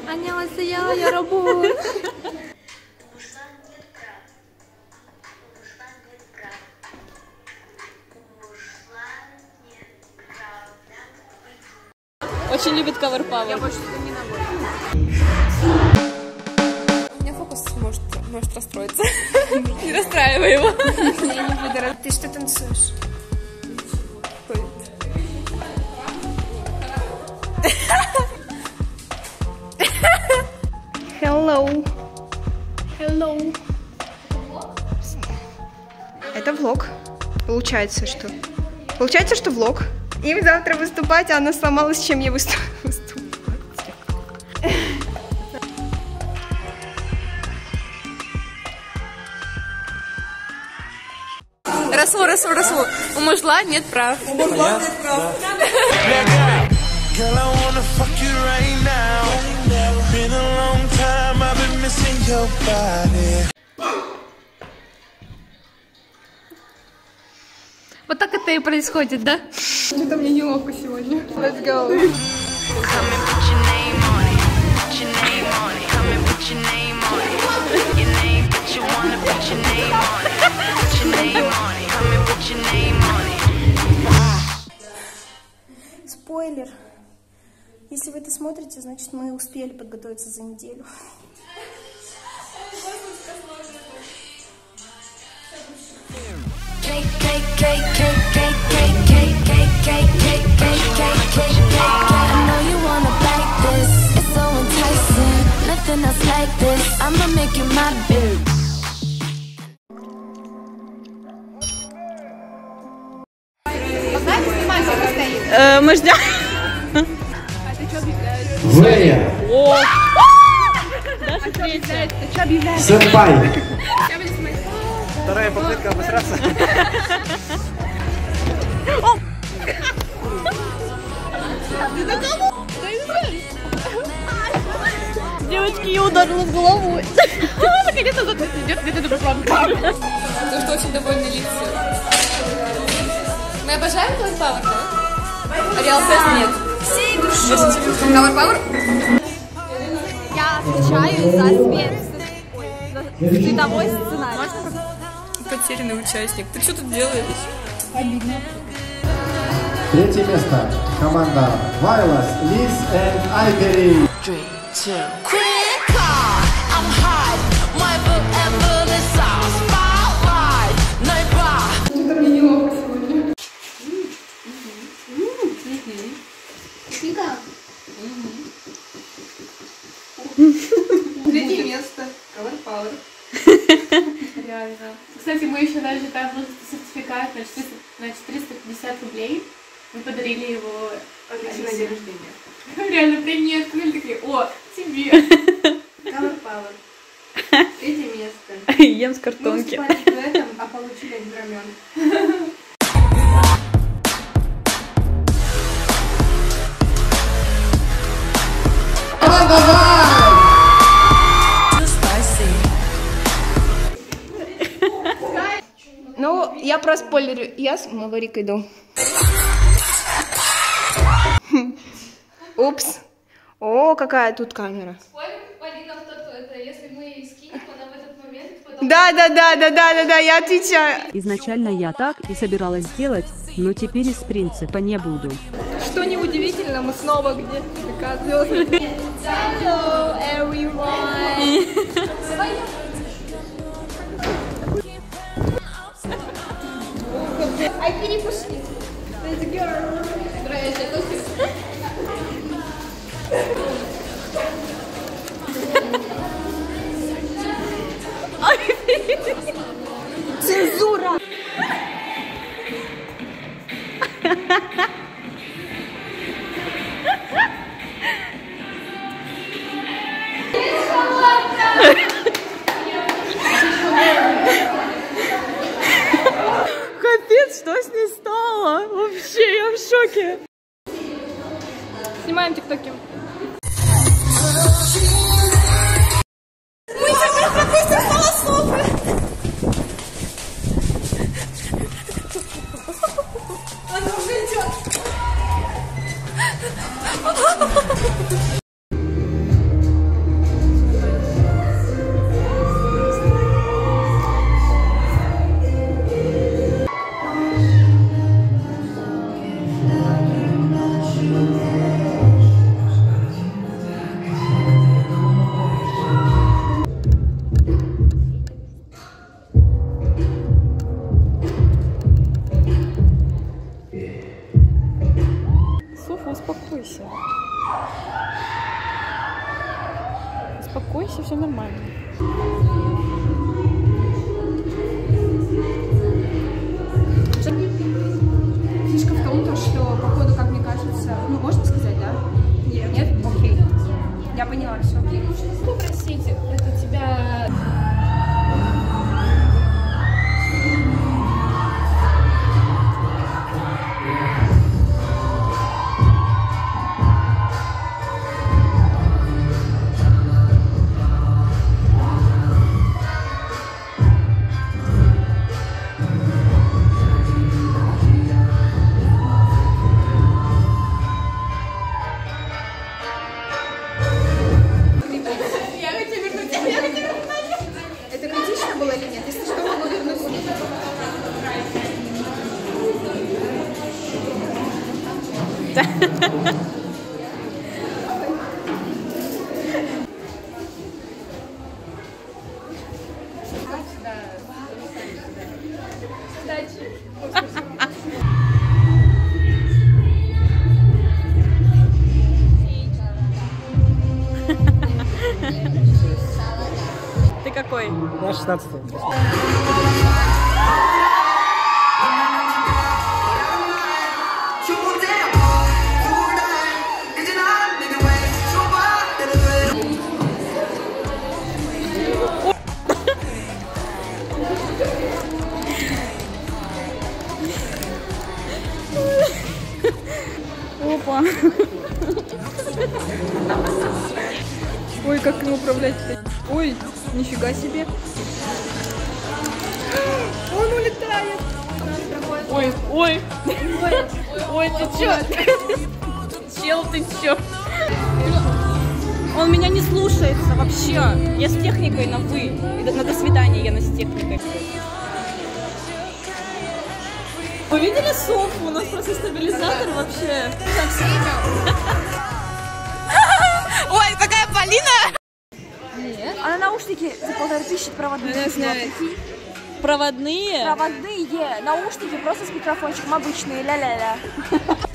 안녕하세요, 여러분. Очень любит Cover Power. Я больше туда не ногой. У меня фокус может расстроиться. Не расстраивай его. Я не буду рад. Ты что танцуешь? Hello. Hello. Это влог. Получается, что влог. Им завтра выступать, а она сломалась, чем я выступаю. Расул. У мужла нет прав. Вот так это и происходит, да? Что-то мне неловко сегодня. Let's go. Спойлер. Если вы это смотрите, значит мы успели подготовиться за неделю. Мы ждем. Вэя. Даша третья. Сэмпай. Вторая попытка обосраться. Девочки, я ударила в голову. Наконец-то идет, где-то план. То, что очень довольны лица. Мы обожаем Cover Power, да? Реал Фест нет. Cover Power? Я отвечаю за световой сценарий. Потерянный участник. Ты что тут делаешь? Обидно. Третье место. Команда Violas, Liz and Ivory. 3, 2, I'm hot. My forever the sauce. Spotlight. Что-то мне неловко сегодня. Третье место. Cover Power. Реально. Кстати, мы еще даже там был сертификат на 450 рублей. Мы подарили его Алисе на день рождения. Реально, привет. Мы такие, о, тебе. Cover Power. Третье место. Ем с картонки. Мы выступали в этом, а получили огромен. Ну, я проспойлерю. Я с Маварикой иду. Упс. О, какая тут камера. Спойлер, Полина, если мы скинем, она в этот момент потом... Да, я отвечаю. Изначально я так и собиралась сделать, но теперь из принципа не буду. Что неудивительно, мы снова где-то доказываем. Hello, everyone. Ай, перепусти. Let's go. Цензура. Капец, что с ней стало? Вообще, я в шоке. Снимаем тиктоки. Мы теперь пропустим голосовые. Она уже идет. успокойся, все нормально. Фишка в том, что, походу, как мне кажется, ну, можно сказать, да? Нет. Нет? Окей. Я поняла, все окей. Ну, простите, это тебя... Это критично было или нет? Если что, могу вернуть. Ты какой? Я 16. Опа. Ой, как им управлять-то? Ой, нифига себе. Он улетает. Ой, ой. Ой, ты чё? Чел, ты чё? Он меня не слушается вообще. Я с техникой на «вы». И на «до свидания» я с техникой. Вы видели Софу? У нас просто стабилизатор вообще. Ой, какая Полина! Нет. А на наушники за 1500 проводные. Я знаю. Проводные? Проводные наушники просто с микрофончиком обычные, ля-ля-ля.